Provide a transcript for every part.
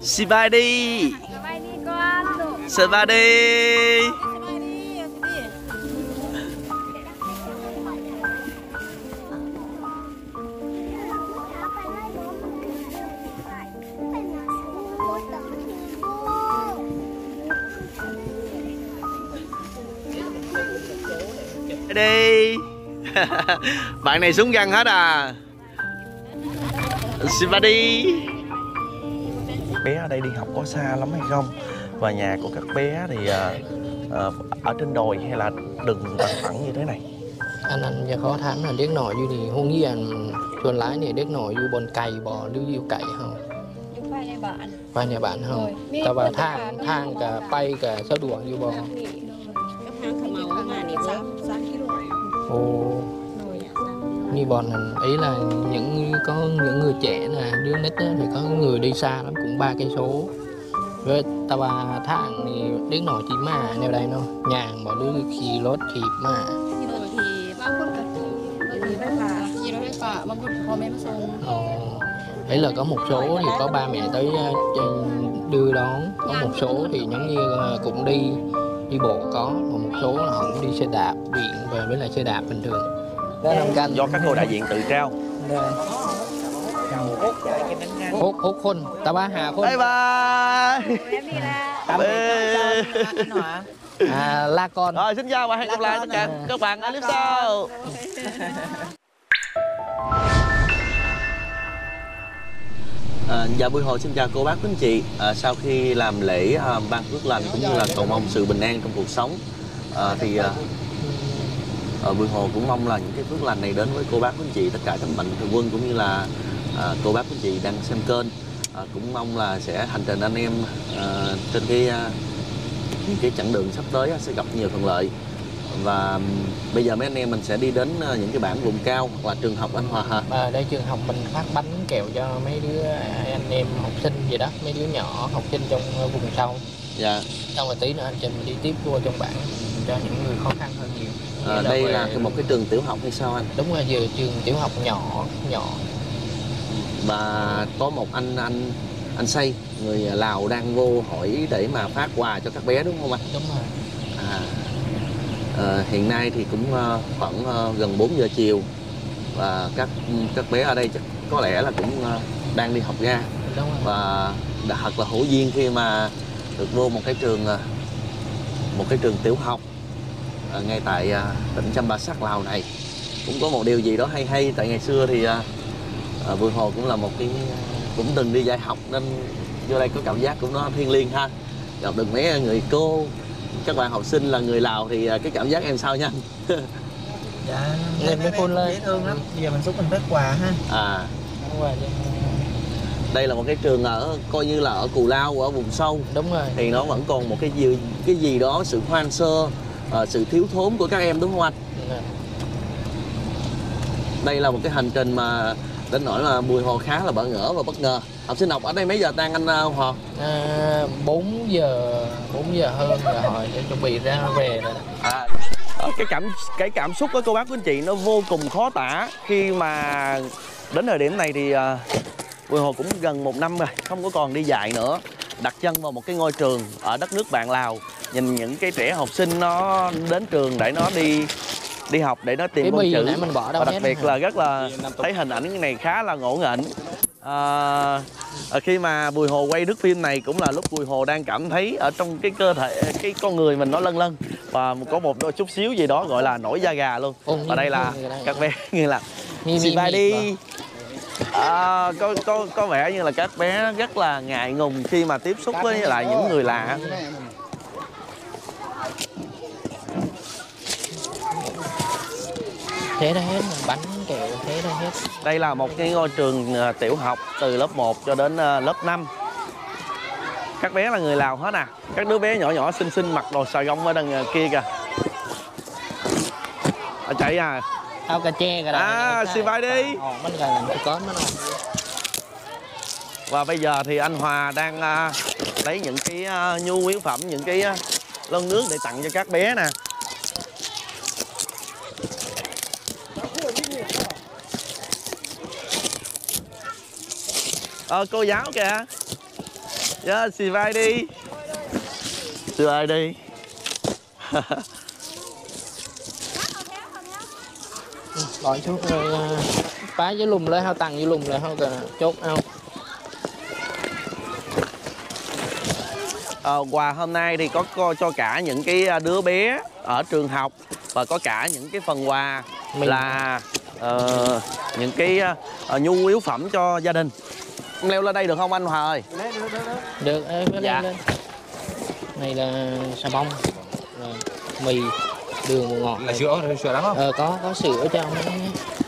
Sibadi. Sibadi. Đi. Bạn này súng găng hết à. Sibadi. Bé ở đây đi học có xa lắm hay không? Và nhà của các bé thì ở trên đồi hay là đừng bằng phẳng như thế này? Anh giờ khó thán là điếc nổi như thì hôn như anh chuồn lái này điếc nổi như bồn cày bò lưu yêu cày không? Vai nhà bạn không? Ta vào thang cả bay cả sao đùa như bò. Ồ, như bọn ý là có những người trẻ là đứa nít thì có người đi xa lắm cũng 3 cây số. Với ta bà thang thì điếc nổi chỉ mà nêu đây nó nhàng mà đứa khi lót thì mà. Ấy là có một số thì có ba mẹ tới đưa đón, có một số thì giống như cũng đi bộ có, còn một số là họ cũng đi xe đạp điện về với lại xe đạp bình thường. Do các cô đại diện tự trao. Hốt khôn, ta ba hà khôn. Bye bye. La con. Rồi xin chào và hẹn gặp lại tất cả các bạn ở clip sau. Dạ Bùi Hồ xin chào cô bác quý anh chị. Sau khi làm lễ ban phước lành cũng như là cầu mong sự bình an trong cuộc sống, thì Bùi Hồ cũng mong là những cái phước lành này đến với cô bác quý anh chị, tất cả các mạnh thường quân cũng như là cô bác quý anh chị đang xem kênh. Cũng mong là sẽ hành trình anh em trên cái chặng đường sắp tới sẽ gặp nhiều thuận lợi. Và bây giờ mấy anh em mình sẽ đi đến những cái bản vùng cao hoặc là trường học anh Hòa hả? Đây trường học mình phát bánh kẹo cho mấy đứa anh em học sinh gì đó, mấy đứa nhỏ học sinh trong vùng sâu. Dạ. Xong rồi tí nữa anh Trình đi tiếp vô trong bản cho những người khó khăn hơn nhiều. Đây là một cái trường tiểu học hay sao anh? Đúng rồi, vừa trường tiểu học nhỏ. Và có một anh Say, người Lào đang vô hỏi để mà phát quà cho các bé đúng không anh? Đúng rồi. Hiện nay thì cũng khoảng gần 4 giờ chiều và các bé ở đây chắc có lẽ là cũng đang đi học ra. Đúng rồi. Và thật là hữu duyên khi mà được vô một cái trường tiểu học ngay tại tỉnh Champasak Lào này. Cũng có một điều gì đó hay tại ngày xưa thì Bùi Hồ cũng là cũng từng đi dạy học nên vô đây có cảm giác cũng nó thiêng liêng ha. Gặp được mấy người cô, các bạn học sinh là người Lào thì cái cảm giác em sao nha? Dạ, lên với phone lên dễ thương lắm. Bây giờ mình xúc mình phát quà ha. Đây là một cái trường coi như là ở Cù Lao, ở vùng sâu. Đúng rồi. Thì nó vẫn còn một cái gì đó sự hoang sơ, sự thiếu thốn của các em đúng không anh? Đây là một cái hành trình mà đến nỗi mà Bùi Hồ khá là bỡ ngỡ và bất ngờ. Học sinh học ở đây mấy giờ tan anh Hòa? 4 giờ hơn rồi họ sẽ chuẩn bị ra về rồi. Cái cảm xúc của cô bác quý anh chị nó vô cùng khó tả khi mà đến thời điểm này thì Bùi Hồ cũng gần 1 năm rồi không có còn đi dạy nữa, đặt chân vào một cái ngôi trường ở đất nước bạn Lào, nhìn những cái trẻ học sinh nó đến trường để nó đi học để nó tìm ngôn chữ, và đặc biệt là rất là thấy hình ảnh này khá là ngộ nghĩnh. Khi mà Bùi Hồ quay thước phim này cũng là lúc Bùi Hồ đang cảm thấy ở trong cái cơ thể, cái con người mình nó lân lân và có một đôi chút xíu gì đó gọi là nổi da gà luôn. Và đây là các bé như là Sibadi. Có vẻ như là các bé rất là ngại ngùng khi mà tiếp xúc với lại những người lạ. Thế ra hết, bánh kẹo thế ra hết. Đây là một cái ngôi trường tiểu học từ lớp 1 cho đến lớp 5. Các bé là người Lào hết à. Các đứa bé nhỏ nhỏ xinh xinh mặc đồ xà gông ở đằng kia kìa. Chạy à. Tao cà chê kìa. Sibadi. Mình là có nó. Và bây giờ thì anh Hòa đang lấy những cái nhu yếu phẩm, những cái lon nước để tặng cho các bé nè. Cô giáo kìa. Dạ, xì vai đi. Xì vai đi. Bỏ xuống rồi phá với lùm lên, hao tăng với lùm lại, hao chốt ao. Quà hôm nay thì có cho cả những cái đứa bé ở trường học và có cả những cái phần quà là những cái nhu yếu phẩm cho gia đình. Em leo lên đây được không anh Hòa ơi? Được, dạ. Lên. Này là xà bông, rồi mì, đường bột ngọt. Là sữa lắm không? Có sữa cho ông ấy.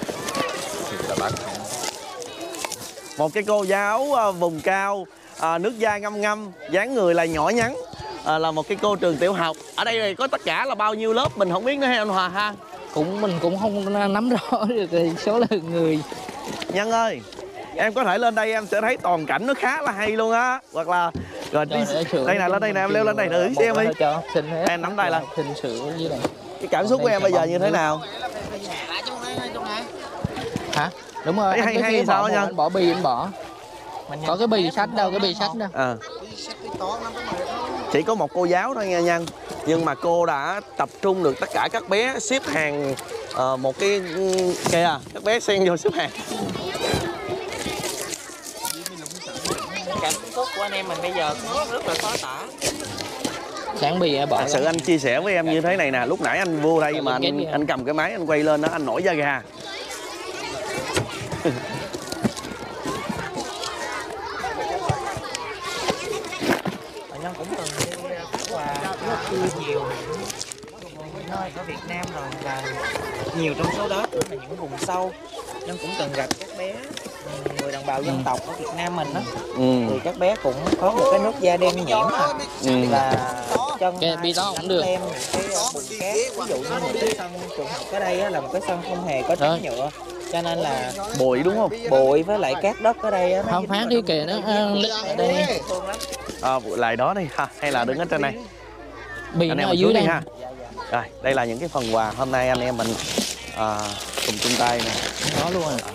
Một cái cô giáo vùng cao, nước da ngăm ngăm, dáng người là nhỏ nhắn, là một cái cô trường tiểu học. Ở đây thì có tất cả là bao nhiêu lớp mình không biết nữa hay anh Hòa ha? Mình cũng không nắm rõ được số lượng người. Nhân ơi, em có thể lên đây em sẽ thấy toàn cảnh nó khá là hay luôn á. Hoặc là rồi đi, đây nè, lên đây nè, em leo lên đây thử xem đi. Em nắm tay lên. Sữa với này. Cái cảm xúc của em bây giờ như thế nào? Hả? Đúng rồi. Hay sao Nhân? Anh bỏ bì anh bỏ. Có cái bì sách đâu, cái bì sách đâu. Chỉ có một cô giáo thôi nha Nhân. Nhưng mà cô đã tập trung được tất cả các bé xếp hàng một cái kìa, các bé xen vô xếp hàng. Cảm xúc của anh em mình bây giờ cũng rất là khó tả. Sáng bì bỏ. Thật sự anh chia sẻ với em như thế này nè, lúc nãy anh vô đây mà anh cầm cái máy anh quay lên đó, anh nổi da gà. Nhân cũng từng đi phát quà rất nhiều nơi ở Việt Nam rồi, và nhiều trong số đó cũng là những vùng sâu. Nhân cũng từng gặp các bé người đồng bào dân tộc ở Việt Nam mình đó, thì các bé cũng có một cái nước da đen nhẽm và chân cái bi đó cũng được. Cái bùn cát, ví dụ như một cái sân trường học ở đây là một cái sân không hề có trắng nhựa, cho nên là bụi đúng không? Bụi với lại cát đất ở đây á, không phát đi kìa nó ở đây. Lại đó đi ha, hay là đứng ở trên này? Bì nó ở dưới đây ha. Rồi, đây là những cái phần quà hôm nay anh em mình cùng chung tay nè. Đó luôn rồi.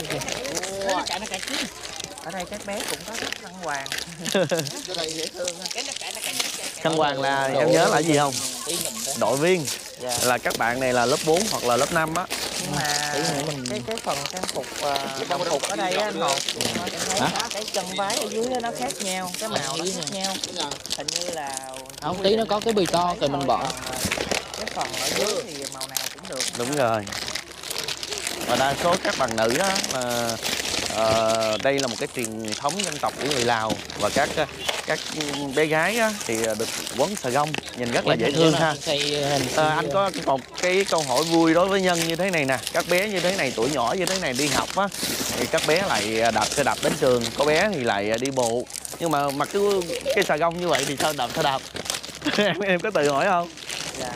Ở đây các bé cũng có khăn hoàng. Khăn hoàng là em nhớ là gì không? Đội viên. Là các bạn này là lớp 4 hoặc là lớp 5 á. Nhưng mà cái phần trang phục đồng phục ở đây á, cái chân váy ở dưới nó khác nhau, cái màu nó khác nhau. Hình như là không, tí nó có cái bì to rồi mình bỏ. Cái phần ở dưới thì màu nào cũng được. Đúng rồi. Và đa số các bạn nữ á là đây là một cái truyền thống dân tộc của người Lào, và các bé gái á, thì được quấn xà gông nhìn rất là dễ thương ha. Anh có một cái câu hỏi vui đối với Nhân như thế này nè, các bé như thế này, tuổi nhỏ như thế này đi học á, thì các bé lại đạp xe đạp đến trường, có bé thì lại đi bộ, nhưng mà mặc cái xà gông như vậy thì sao đạp xe đạp? em có tự hỏi không? Dạ.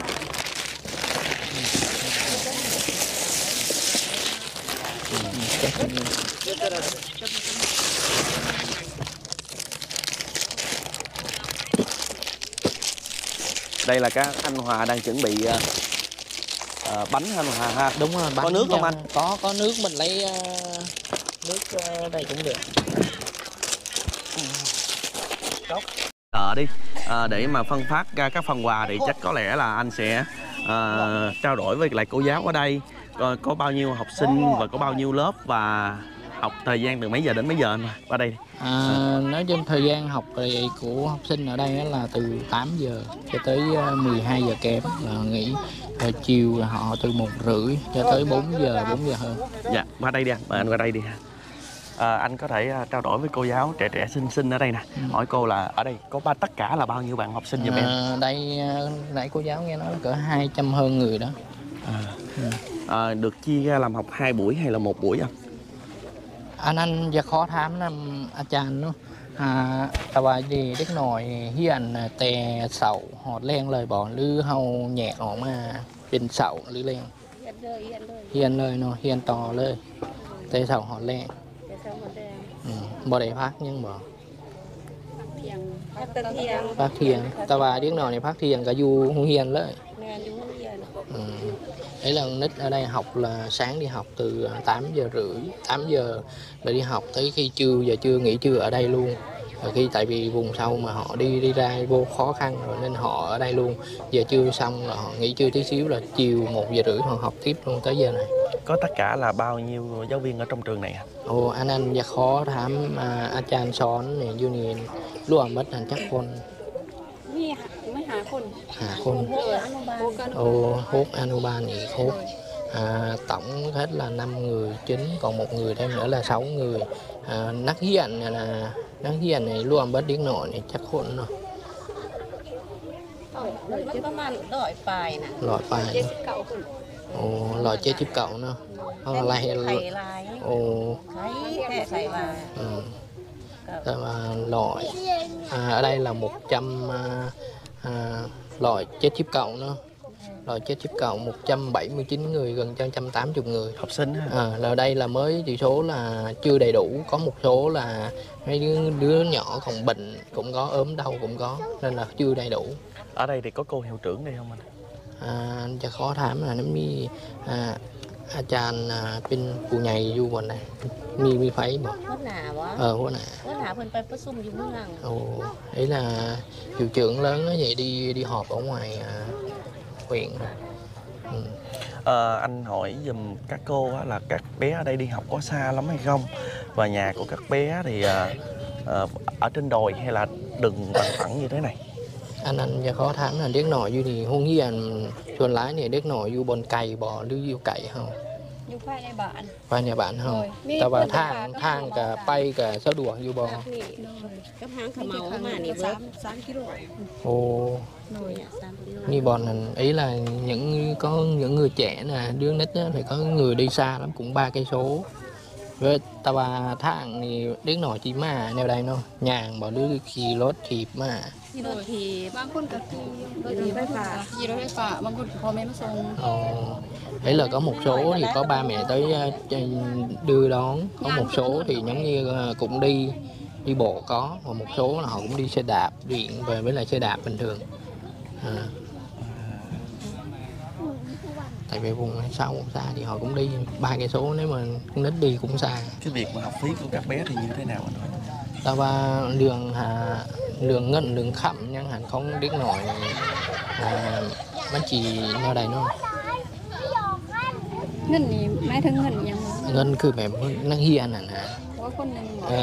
Đây là các anh Hòa đang chuẩn bị bánh anh Hòa ha. Đúng rồi, bánh. Có nước không anh? Có nước, mình lấy nước đây cũng được. Đi để mà phân phát ra các phần quà thì chắc có lẽ là anh sẽ trao đổi với lại cô giáo ở đây có bao nhiêu học sinh và có bao nhiêu lớp và học thời gian từ mấy giờ đến mấy giờ anh qua đây. Nói chung thời gian học thì của học sinh ở đây là từ 8 giờ cho tới 12 giờ kém là nghỉ, rồi chiều là họ từ 1:30 cho tới 4 giờ hơn. Dạ, qua đây đi anh, mời anh qua đây đi. Anh có thể trao đổi với cô giáo trẻ xinh ở đây nè, hỏi cô là ở đây có tất cả là bao nhiêu bạn học sinh giùm em? Đây nãy cô giáo nghe nói cỡ 200 hơn người đó. Được chia ra làm học 2 buổi hay là 1 buổi không? Anh giờ khó thám làm ajan nó tại vì đi đứt nồi hiền tè sậu họ len lời bỏ lư hầu nhẹ họ mà trên sậu lư len hiền lời nó hiền to lời tè sậu họ len bỏ để phát nhưng bỏ phát thiền tại vì đứt nồi này phát thiền cả du không hiền lợi. Đấy là nít ở đây học là sáng đi học từ 8 giờ rưỡi 8 giờ là đi học tới khi trưa, giờ trưa nghỉ trưa ở đây luôn, Rồi khi tại vì vùng sâu mà họ đi ra vô khó khăn rồi nên họ ở đây luôn. Giờ trưa xong là họ nghỉ trưa tí xíu là chiều 1 giờ rưỡi họ học tiếp luôn tới giờ này. Có tất cả là bao nhiêu giáo viên ở trong trường này ạ? Ồ, anhจะขอถามอาจารย์สอนเนี่ยอยู่นี่ร่วมมัดหันจักคนนี่ไม่หาคน 5 คนโหอนุบาล Ồ, hốt Anuban thì hốt tổng hết là 5 người chính, còn 1 người thêm nữa là 6 người. Nắc hiện này luôn bất điếc nọ này chắc hôn rồi. มันประมาณ100 ปลายนะ Lọt bài. 79 คน Ồ, lọt chết chip cậu nữa. ไข่ Lại ลาย Ồ, ไข่แค่ไข่ลาย ừ. Rồi mà lọt ở đây là 100 lọt chết chip cậu nữa. Lọt chết chip cậu 179 người, gần 180 người. Học sinh hả? Là đây là mới chỉ số là chưa đầy đủ, có một số là mấy đứa nhỏ còn bệnh cũng có, ốm đau cũng có, nên là chưa đầy đủ. Ở đây thì có cô hiệu trưởng đây không anh? จะขอถามนะมีอาจารย์เป็นผู้ใหญ่อยู่บนไหนมีไฟบ่หัวหน้าวะหัวหน้าหัวหน้าเพิ่นไปประชุมอยู่เมือง Ồ, ấy là hiệu trưởng lớn nó vậy đi họp ở ngoài huyện. Ừ. Anh hỏi giùm các cô á, là các bé ở đây đi học có xa lắm hay không? Và nhà của các bé thì ở trên đồi hay là đường bằng phẳng như thế này? Anhจะขอถามนะเด็กหน่อยอยู่นี่โรงเรียนส่วนหลายเนี่ยเด็กหน่อยอยู่บนไก่บ่หรืออยู่ไก่เฮาอยู่ภายในบ้านภายในบ้านเฮาโอ้ยมีแต่ว่าคนไปทางก็ไปก็สะดวกอยู่บ่นี่กับหางขะเมามานี่เบิด3 กิโลโอ้เนี่ย3 กิโล Như bọn này, ý là có những người trẻ nè, đứa nít á, thì có người đi xa lắm cũng 3 cây số. Với ta bà thang thì đến nổi chỉ mà nêu đây nó nhàng bảo đứaขี่รถถีบมาที่รถทีบางคนก็ขี่รถไฟฟ้าบางคนก็พ่อแม่มาส่ง Đấy là có một số thì có ba mẹ tới đưa đón, có một số thì giống như cũng đi bộ có, và một số là họ cũng đi xe đạp điện về với lại xe đạp bình thường. Tại vì vùng sau vùng xa thì họ cũng đi 3 cây số, nếu mà con nít đi cũng xa. Cái việc mà học phí của các bé thì như thế nào anh hỏi? Ta ba lượng ngân lượng khẩm nhưng hẳn không biết nổiมันchỉ nơi đây nó เงินนี่หมายถึงเงินหยังเงินคือแบบนักเรียนน่ะนะเพราะว่าคนหนึงบอก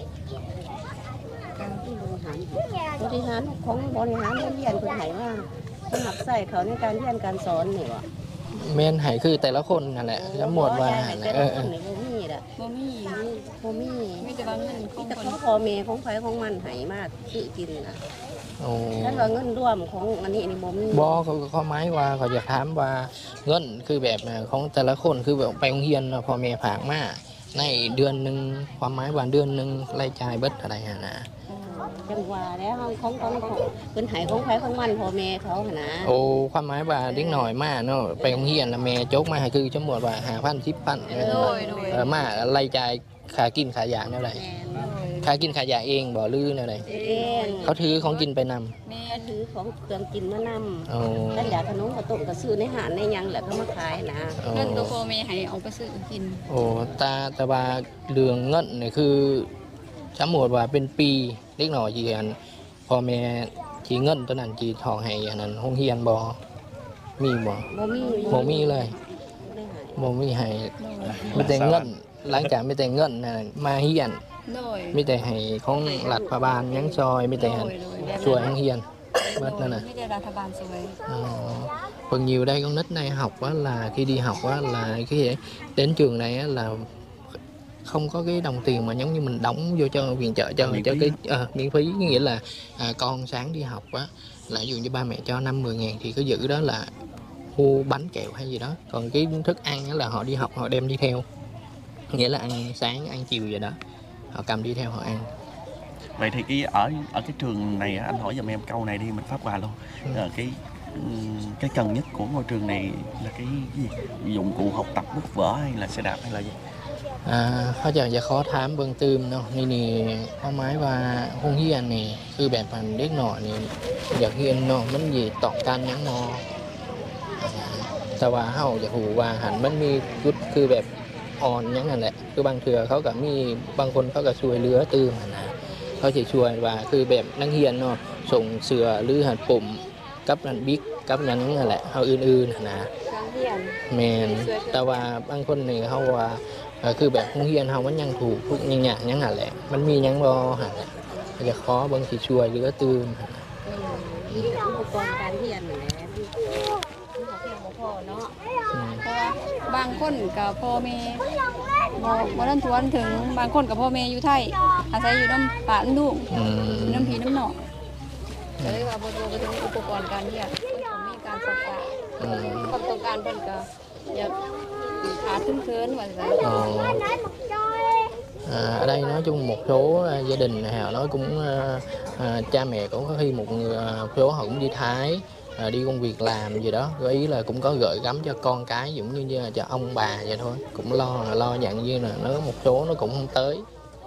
บริหารของบริหารโรงเรียนเพิ่นให้มาสมัครใส่เขาในการเรียนการสอนนี่ว่ะแม่นให้คือแต่ละคนนั่นแหละสมมติว่าแต่ละคนนี่บ่มีล่ะบ่มีบ่มีมีแต่ว่าเงินของแต่คนของพ่อแม่ของไผของมันให้มาซื้อกินน่ะโอ้ฉันว่าเงินร่วมของอันนี้นี่บ่มีบอเขาหมายว่าเขาอยากถามว่าเงินคือแบบของแต่ละคนคือแบบไปโรงเรียนน่ะพ่อแม่ฝากมาในเดือนหนึงความหมายว่าเดือนหนึงรายจ่ายเบิดอะไรหั่นน่ะจังว่าแล้วของเพิ่นให้ของไผของมันพ่อแม่เขาหั่นนะโอ้ความหมายว่าเด็กหน่อยมาเนาะไปโรงเรียนแล้วแม่โจกมาให้คือสมมติว่า5,000 10,000มาไล่จ่ายค่ากินค่ายาแนวใดแม่นค่ากินค่ายาเองบ่หรือแนวใดเองเขาถือของกินไปนำแม่ถือของเครื่องกินมานำโอ้ถ้าอยากขนมข้าวต้มก็ซื้อในห้างในหยังแล้วก็มาขายนะโอ้เงินตัวพ่อแม่ให้เอาไปซื้อกินโอ้แต่ว่าเรื่องเงินนี่คือสมมติว่าเป็นปีเล็กหน่อยจีอันพ่อแม่จีเงินตัวนั้นจีทองให้อันนั้นโรงเรียนบ่มีบ่บ่มีบ่มีเลยได้หายบ่มีให้มีแต่เงินหลังจากมีแต่เงินน่ะมาเรียนโดยมีแต่ให้ของรัฐบาลยังซอยมีแต่ให้ช่วยโรงเรียนเบิดนั่นน่ะไม่ได้รัฐบาลสวย Phần nhiều đây con nít này học á, là khi đi học á, là cái đến trường này á, là không có cái đồng tiền mà giống như mình đóng vô cho viện trợ cho cái miễn phí, nghĩa là con sáng đi học á, là ví dụ như ba mẹ cho 5-10 ngàn thì cứ giữ đó là mua bánh kẹo hay gì đó, còn cái thức ăn á, là họ đi học họ đem đi theo, nghĩa là ăn sáng ăn chiều vậy đó, họ cầm đi theo họ ăn. Vậy thì ở cái trường này anh hỏi giùm em câu này đi, mình phát quà luôn. Cái cần nhất của ngôi trường này là cái gì? Dụng cụ học tập, bút vở hay là xe đạp hay là gì? เขาจะขอถามเบื้องต้นเนาะนี่ความหมายว่าโรงเรียนนี่คือแบบมันเด็กหน่อยนี่อยากเรียนเนาะมันสิต้องการหยังเนาะแต่ว่าเฮาอยากรู้ว่าหันมันมีจุดคือแบบอ่อนหยังนั่นแหละคือบางเทื่อเขาก็มีบางคนเขาก็ช่วยเหลือตื่มหั่นนะเขาจะช่วยว่าคือแบบนักเรียนเนาะส่งเสือหรือหัดปุ่มกับนันบิ๊กกับหยังนั่นแหละเฮาอื่นๆนะการเรียนแมนแต่ว่าบางคนนี่เขาว่าคือแบบโรงเรียนเฮามันยังถูกทุกอย่างยังหั่นแหละมันมีหยังบ่หั่นแหละก็จะขอเบิ่งสิช่วยเหลือตื่นมีแต่อุปกรณ์การเรียนนี่แหละที่เขาเพียงบ่พอเนาะอืมเพราะว่าบางคนกับพ่อแม่บ่ทันทวนถึงบางคนกับพ่อแม่อยู่ไทยอาศัยอยู่น้ำป่าน้ำลูกอืมน้ำพีน้ำหนองก็เลยว่าบ่รวมไปถึงอุปกรณ์การเรียนก็มีการศึกษาอืมความต้องการเพิ่นก็อยากขาดเคินว่าซั่น Ở đây nói chung một số gia đình này họ nói cũng cha mẹ cũng có khi một người số họ cũng đi Thái đi công việc làm gì đó ý là cũng có gửi gắm cho con cái giống như là cho ông bà vậy thôi cũng lo nhận như là nó một số nó cũng không tới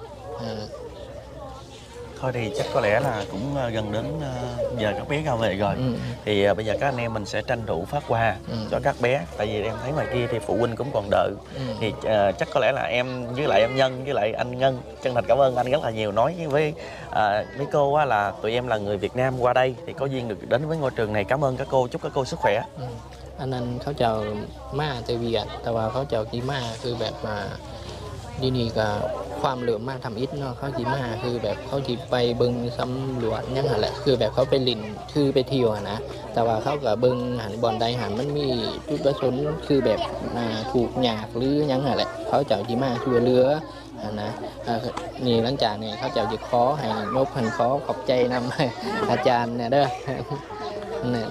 Thôi thì chắc có lẽ là cũng gần đến giờ các bé ra về rồi. Thì bây giờ các anh em mình sẽ tranh thủ phát quà cho các bé. Tại vì em thấy ngoài kia thì phụ huynh cũng còn đợi. Thì chắc có lẽ là em với lại em Nhân với lại anh Ngân chân thành cảm ơn anh rất là nhiều. Nói với cô á, là tụi em là người Việt Nam qua đây thì có duyên được đến với ngôi trường này. Cảm ơn các cô, chúc các cô sức khỏe. Anhเขาเจ้ามาแต่เวียดแต่ว่าเขาเจ้ากี่มาคือแบบที่นี่ก็ความเหลื่อมมาทำอิฐเนาะเขาจีมาคือแบบเขาจีไปเบิ้งสำรวจยังหันแหละคือแบบเขาไปลินคือไปเที่ยวนะแต่ว่าเขากับเบิ้งหันบอลใดหันมันมีจุดประสงค์คือแบบถูกหยาบหรือยังหันแหละเขาเจ้าจีมาช่วยเหลือนะนี่หลังจากนี้เขาเจ้าจะขอให้นบหันขอขอบใจนำอาจารย์เนี่ยเด้อนี่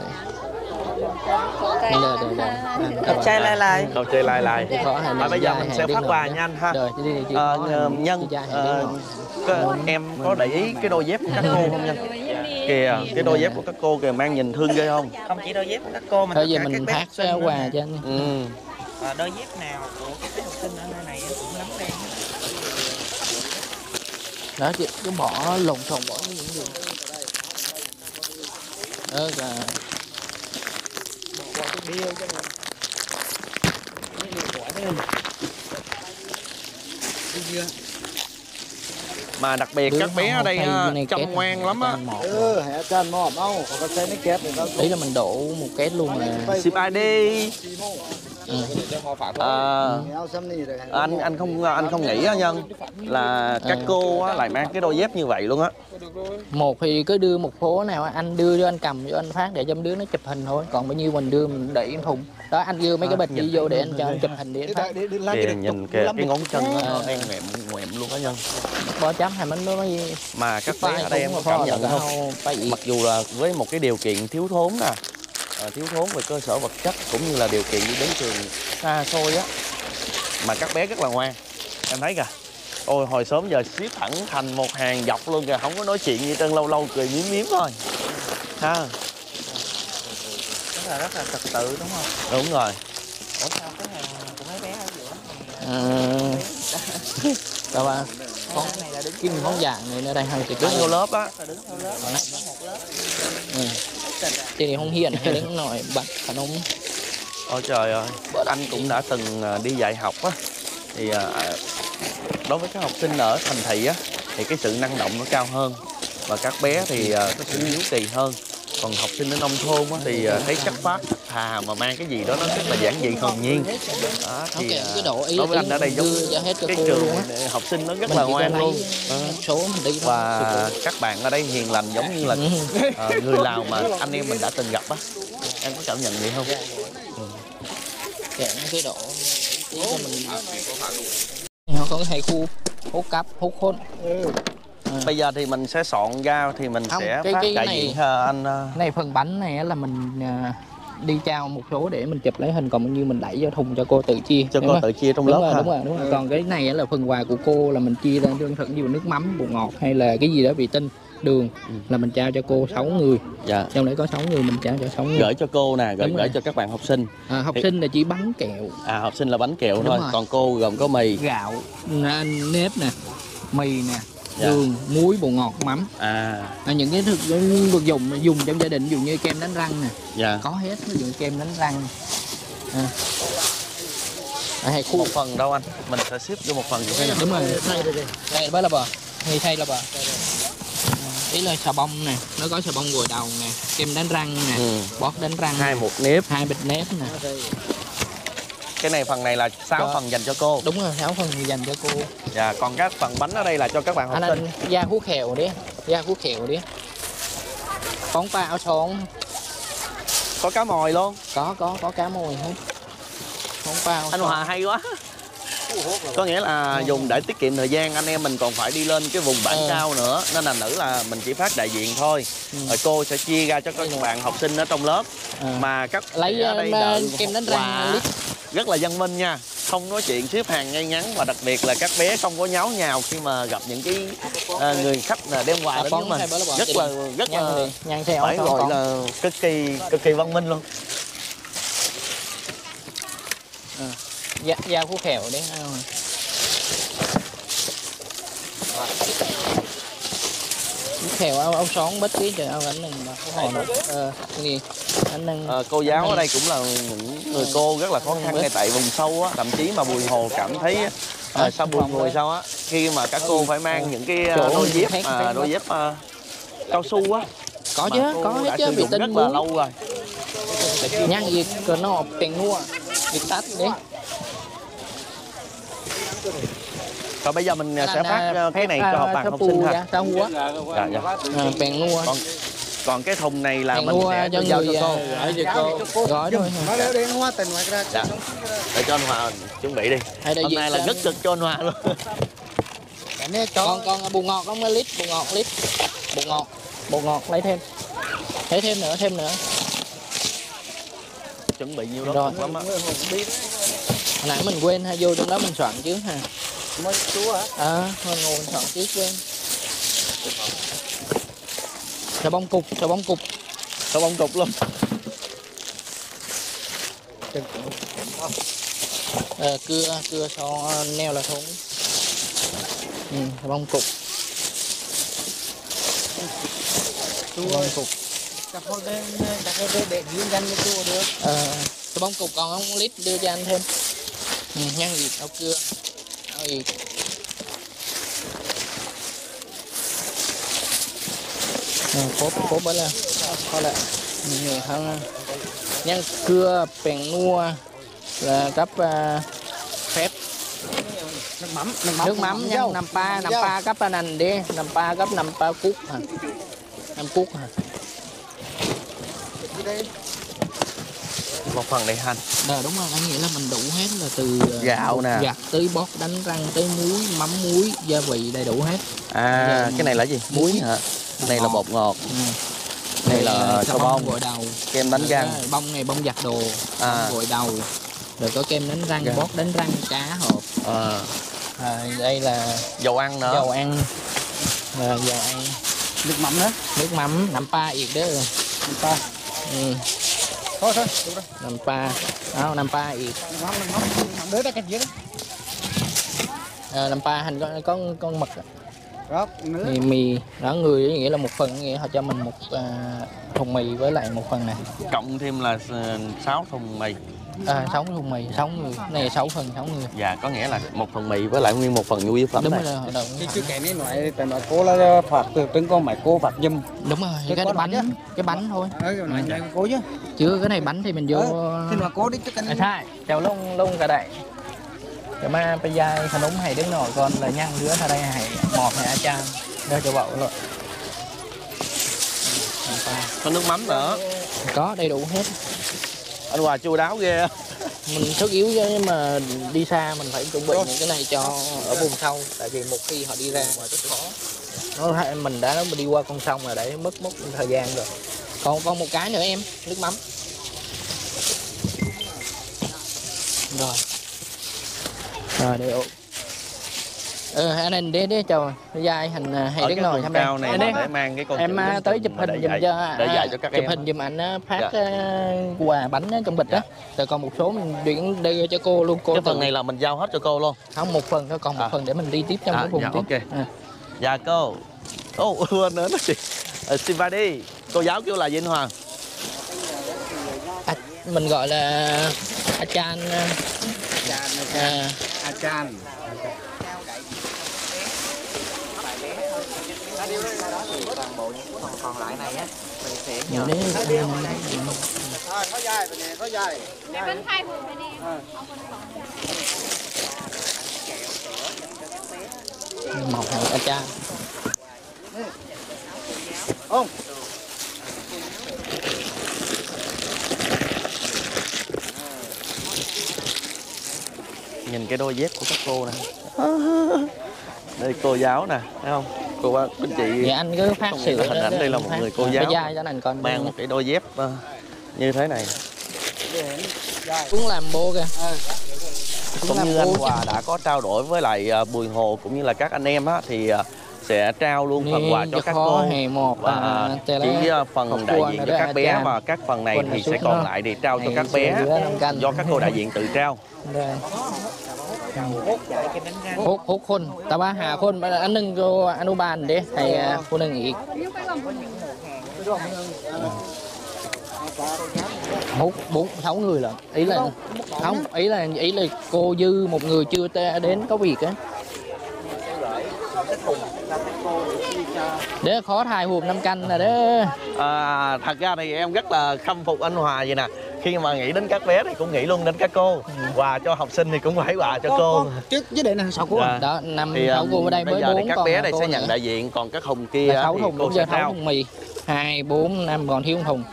Khẩu trai lai lai. Khẩu trai lai lai. Và bây giờ mình sẽ phát quà nha anh ha. Nhân em có để ý cái đôi dép của các cô không Nhân? Kìa cái đôi dép của các cô kìa mang nhìn thương ghê không? Không chỉ đôi dép của các cô mà thôi giờ mình phát quà cho anh. Và đôi dép nào của các học sinh ở nơi này cũng lắm đen. Đó chị cứ bỏ lồng xồng bỏ những gì là mà đặc biệt các bé ở đây chăm ngoan lắm á. Hãy cho anh mò mau, có cái nó kép thì ý là mình đổ một két luôn là Sip ID. Anh không nghĩ á Nhân là các cô á, lại mang cái đôi dép như vậy luôn á. Một thì cứ đưa một phố nào anh đưa cho anh cầm cho anh phát để cho đứa nó chụp hình thôi, còn bao nhiêu mình đưa mình để trong thùng đó anh đưa mấy cái bịch đi vô để anh cho anh chụp hình để anh phát. Kìa nhìn kìa cái ngón chân nó đen ngoẹm luôn á Nhân. Bỏ chấm hay mình mới mà các bé ở đây em có cảm nhận không, mặc dù là với một cái điều kiện thiếu thốn nè, thiếu thốn về cơ sở vật chất cũng như là điều kiện đi đến trường xa xôi á, mà các bé rất là ngoan. Em thấy kìa, ôi hồi sớm giờ xếp thẳng thành một hàng dọc luôn kìa, không có nói chuyện gì trơn, lâu lâu cười miếm thôi ha. Rất là trật tự đúng không? Đúng rồi. Ủa sao cái hàng của mấy bé ở giữa Đâu ba con này là đứng kim con vàng này ở đây hơi thì đứng vô lớp á. đứng theo lớp một lớp. Thì không hiền hay đứng nổi bật khả nông. Ôi trời ơi, anh cũng đã từng đi dạy học á, thì đối với các học sinh ở thành thị á thì cái sự năng động nó cao hơn và các bé thì có sự hiếu kỳ hơn. Còn học sinh ở nông thôn á thì thấy chất phác thật thà mà mang cái gì đó nó rất là giản dị hồn nhiên. Đó, thì đối với anh ở đây giống cái trường học sinh nó rất là ngoan luôn. Và các bạn ở đây hiền lành giống như là người Lào mà anh em mình đã từng gặp á. Em có cảm nhận gì không? Cái độ cho mình họ có cái khu hút cắp hút khôn. Bây giờ thì mình sẽ soạn ra thì mình sẽ phát đại diện anh. Này phần bánh này là mình đi trao một số để mình chụp lấy hình, còn như mình đẩy vô thùng cho cô tự chia. Cho cô tự chia trong lớp ha. Đúng rồi. Còn cái này là phần quà của cô là mình chia ra lương thực như nước mắm, bột ngọt hay là cái gì đó vị tinh, đường là mình trao cho cô 6 người. Dạ. Trong đấy có 6 người mình trao cho 6 người. Gửi cho cô nè, gửi cho các bạn học sinh. Học sinh là chỉ bánh kẹo. Học sinh là bánh kẹo thôi. Còn cô gồm có mì, gạo, nếp nè, mì nè, đường, muối, bột ngọt, mắm. Những cái vật dùng trong gia đình, ví dụ như kem đánh răng nè. Dạ. Có hết, ví dụ kem đánh răng. Một phần đâu anh, mình sẽ ship vô một phần cho cái. Đúng rồi. Đây là bò. Hay thay là bò. Ý là xà bông nè, nó có xà bông gội đầu nè, kem đánh răng nè, bóp đánh răng, 2 một nếp, 2 bịch nếp nè. cái này phần này là 6 phần dành cho cô. Đúng rồi, 6 phần dành cho cô. Dạ, còn các phần bánh ở đây là cho các bạn học sinh. Da hú khèo đi, da hú khèo đi. Con pa áo son. Có cá mòi luôn. Có cá mòi hết. Con pa áo Anh Hòa hay quá. Có nghĩa là dùng để tiết kiệm thời gian, anh em mình còn phải đi lên cái vùng bản cao nữa, nên là nữ là mình chỉ phát đại diện thôi. Rồi cô sẽ chia ra cho các bạn học sinh ở trong lớp. Mà các lấy ở đây kem đánh răng rất là văn minh nha, không nói chuyện xếp hàng ngay ngắn, và đặc biệt là các bé không có nháo nhào khi mà gặp những cái người khách là đem quà đến với mình. Rất là phải gọi là cực kỳ văn minh luôn. Da hú khèo đấy. Khèo áo xón bít tí trời áo ảnh này mà có hồi nữa. Gì anh đang cô giáo ở đây cũng là những người cô rất là khó khăn ngay tại vùng sâu á, thậm chí mà Bùi Hồ cảm thấy sao buồn người sao á, khi mà các cô phải mang những cái đôi dép cao su á. Có chứ, có hết chứ, bị tinh rất là lâu rồi. nhang gì cơ nó tiền mua việc tắt đấy. Rồi bây giờ mình sẽ phát cái này cho bạn học sinh ha. Sao hua? Dạ dạ. Bèn mua. Còn cái thùng này là mình sẽ cho giao người cho cô. Gói thôi. Nó lấy đến hoa tình ngoài ra. Dạ. Để cho anh Hòa chuẩn bị đi. Hôm nay là rất cực cho anh Hòa luôn. Con bột ngọt không lít, bột ngọt lấy thêm. Lấy thêm nữa. Chuẩn bị nhiêu đó rồi lắm á. Hồi nãy mình quên ha, vô trong đó mình soạn trước ha. Mới chú hả? Thôi ngồi mình soạn trước quên. Xà bông cục luôn. Cưa so neo là thốn. Xà bông cục. Đặt để ghi danh cho chú được. Xà bông cục còn không lít đưa cho anh thêm. Nhăn gì áo cưa. Áo gì. Cố bớt lên. Thôi lại. Nhiều hơn. Nhăn cưa bèn nua là cấp phép. Nước mắm nhăn năm pa cấp anh đi, năm pa cấp 5 pa cút hả? 5 cút hả? Một phần này hành. Đúng rồi, anh nghĩ là mình đủ hết là từ gạo nè, gặt tới bót đánh răng tới muối, mắm muối, gia vị đầy đủ hết. Cái này là gì? Muối hả? Này là bột ngọt. Này là xà bông gội đầu, kem đánh răng. Bông này bông giặt đồ, gội đầu. Rồi có kem đánh răng, bót đánh răng, cá hộp. Đây là dầu ăn nữa. Dầu ăn. Nước mắm nữa. Nước mắm 5 pa yệt đó rồi. 5 pa. Thôi, đủ rồi. 5 pa. 5 pa yệt. Nước mắm đứa ta cái gì đó. 5 pa hành có con mực. Đó, mì đó, người nghĩa là một phần, nghĩa họ cho mình một thùng mì với lại một phần này. Cộng thêm là 6 thùng mì. 6 thùng mì, 6 người. Này 6 phần 6 người. Dạ, có nghĩa là một phần mì với lại nguyên một phần nhu yếu phẩm. Đúng này. rồi. Chứ cái này nói cô là phạt từ trứng con mày cô phạt dùm. Đúng rồi, cái bánh thôi. Này cô chứ. Chứ cái này bánh thì mình vô. Thì mà cô đi chứ cái này. Sai, chào lông cả đây. Cái mà bây giờ khả núng hay đứng nổi còn là nhăn đứa ra đây hay mọt hay cha đưa cho bậu rồi. Có nước mắm nữa. Có đầy đủ hết. Anh Hòa chu đáo ghê. Mình sức yếu chứ, nhưng mà đi xa mình phải chuẩn bị những cái này cho ở vùng sâu, tại vì một khi họ đi ra ngoài rất khó. Mình đã đi qua con sông là để mất thời gian rồi. Còn một cái nữa em, nước mắm. Rồi để anh anh để chào dài hành hay đứng nồi tham cao này để mang cái con em tới chụp hình giùm cho để dạy cho các chụp em. hình giùm anh phát quà bánh trong bịch đó. Rồi còn một số mình chuyển đưa cho cô luôn. Cô cái phần này là mình giao hết cho cô luôn. Không, một phần thôi, còn một phần để mình đi tiếp trong cái vùng tiếp. Ok. Dạ cô. Quên nữa chị. Xin vai đi. Cô giáo kêu là gì anh Hoàng? Mình gọi là Achan. Achan. bộ những phần còn lại này á mình sẽ Nhiều nhờ đấy. có dài bên này có dài. Mẹ vẫn khai vừa bên đi. Một hàng a cha. Không. Nhìn cái đôi dép của các cô nè. Đây cô giáo nè, thấy không? Cô bác anh chị Dạ anh cứ phát không nghĩ sự là hình ảnh đây là một người cô giáo dai cho anh còn mang một cái đôi dép như thế này. cũng làm bô kìa. Cũng như anh Hòa đã có trao đổi với lại Bùi Hồ cũng như là các anh em á, thì sẽ trao luôn phần quà cho các cô và chỉ phần đại diện cho các bé và các phần này thì sẽ còn lại thì trao cho các bé do các cô đại diện tự trao. Hút khôn, ta ba hà khôn, anh nâng cho anh bàn đi, thầy cô nâng ý. Hút 4-6 người lận, ý là không, ý là cô dư một người chưa đến có việc á. Để khó thai hùm 5 canh nè đó. Thật ra thì em rất là khâm phục anh Hòa vậy nè. Khi mà nghĩ đến các bé thì cũng nghĩ luôn đến các cô. Quà cho học sinh thì cũng phải quà cho cô. Trước với đây là 6 cô. Đó, 5-6 cô ở đây mới 4 các còn bé đây sẽ nữa. nhận đại diện, còn các thùng kia 6 thì thùng cô cũng sẽ giờ 6 trao. thùng mì. 2, 4, 5 còn thiếu 1 thùng.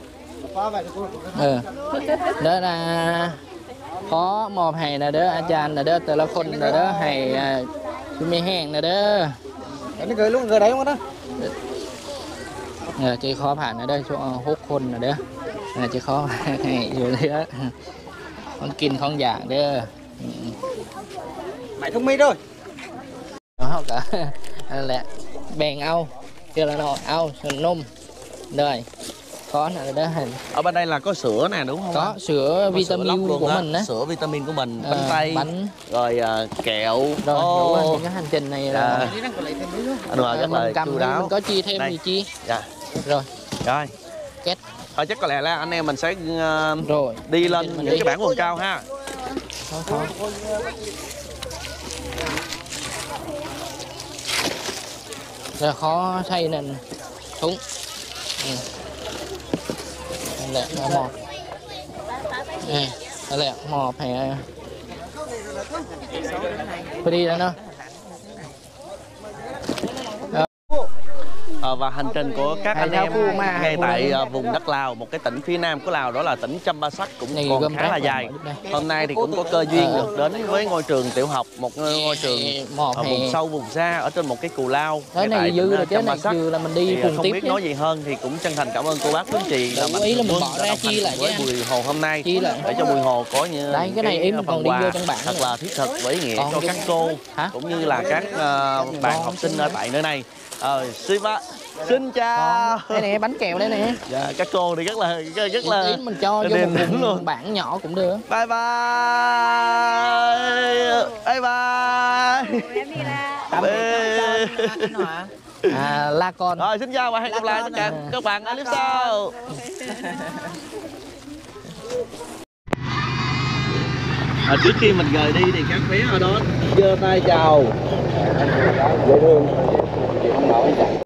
Đó là có một hàng là đó anh chàng là đó telephone là đó hay mi hàng là đó. Nó cười luôn, cười đấy không đó. Chỉ khóผ่านlà đó chỗ hút khôn là đó. Chỉ khó hay rồi đó. Con kinh con dạng đó. Mày thông minh rồi. Đó cả là bèn ao kia là nó ao nôm rồi có là đó hình Ở bên đây là có sữa nè đúng không? có sữa vitamin luôn của á, mình á, sữa vitamin của mình, bánh tay, bánh rồi kẹo. rồi đủ rồi, những cái hành trình này là Anh Hòa rất là chu đáo. mình có chia thêm Đây. gì chi Dạ. rồi Rồi. kết Thôi chắc có lẽ là anh em mình sẽ rồi đi lên mình những đi. cái bảng quần cao ha. Khó. Rồi khó xây nên súng lẹ mò lẹ mò phải đi đó nó. Và hành trình của các anh theo em khu mà ngay khu tại này. vùng đất Lào, một cái tỉnh phía nam của Lào, đó là tỉnh Champasak cũng Này còn gom khá rác là vào dài. đây. Hôm nay thì cũng có cơ duyên được đến với ngôi trường tiểu học, một ngôi trường Một ở vùng sâu vùng xa ở trên một cái cù lao. cái ngay tại này dư tỉnh là cái này Champasak. dư là mình đi Thì cùng không tiếp biết nhé. nói gì hơn thì cũng chân thành cảm ơn cô bác quý anh chị là Đủ ý là mình Quân bỏ đã ra đồng hành chi lại cùng với chứ Bùi Hồ hôm nay Chi lại. để cho Bùi Hồ có như Đây, cái này em phần còn đi quà vô trong bảng thật nữa. là thiết thực với ý nghĩa Còn cho cái- các cô Hả? cũng như là các bạn học sinh ở tại nơi này. Xin chào. Đây nè bánh kẹo đây nè. Dạ, các cô thì rất là Ý mình cho vô điềm một tĩnh vùng luôn. bảng nhỏ cũng được. Bye bye. Bye bye. La con. Rồi xin chào và hẹn gặp lại tất cả các bạn ở clip sau. Trước khi mình rời đi thì các bé ở đó giơ tay chào.